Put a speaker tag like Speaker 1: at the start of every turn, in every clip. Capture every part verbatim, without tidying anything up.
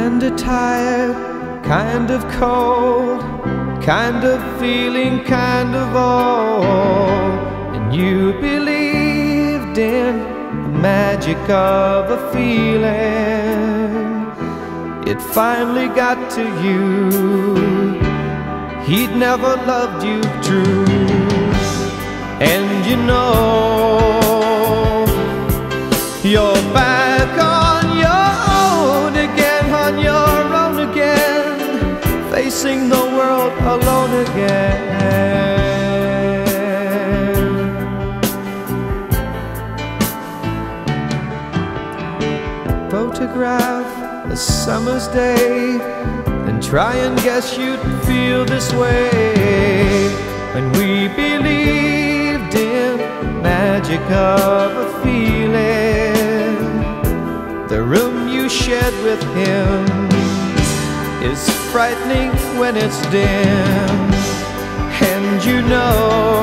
Speaker 1: Kinda tired, kind of cold, kind of feeling kind of old. And you believed in the magic of a feeling. It finally got to you. He'd never loved you true. And you know you're back on your own again, on your own again, facing the world alone again. Photograph a summer's day and try and guess you'd feel this way when we believed in the magic of a feeling. The room you shared with him is frightening when it's dim, and you know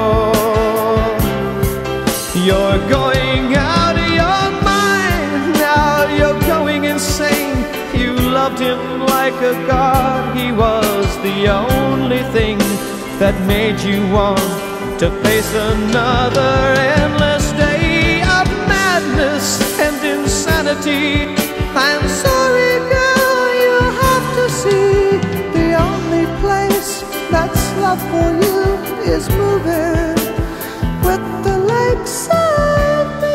Speaker 1: you're going out of your mind now. You're going insane. You loved him like a god. He was the only thing that made you want to face another endless day of madness and insanity. I'm sorry, girl, you have to see the only place that's love for you is moving with the lakeside me.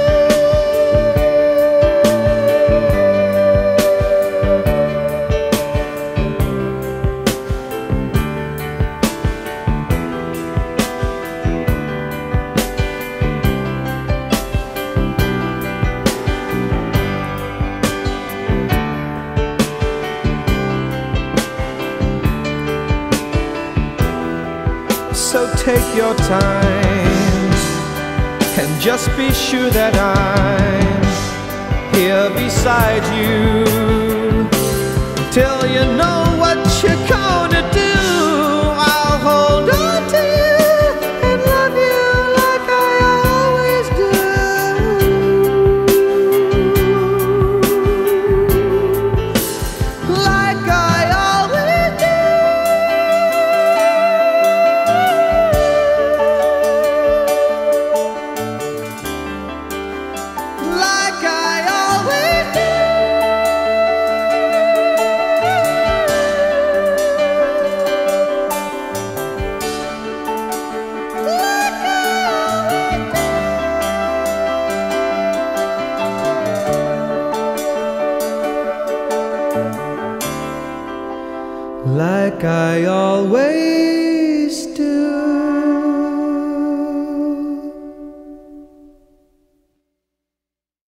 Speaker 1: So take your time and just be sure that I'm here beside you till you know what you're gonna do. I'll hold on to you and love you like I always do. Like I always do. Like I always do. Like I always do. Like I always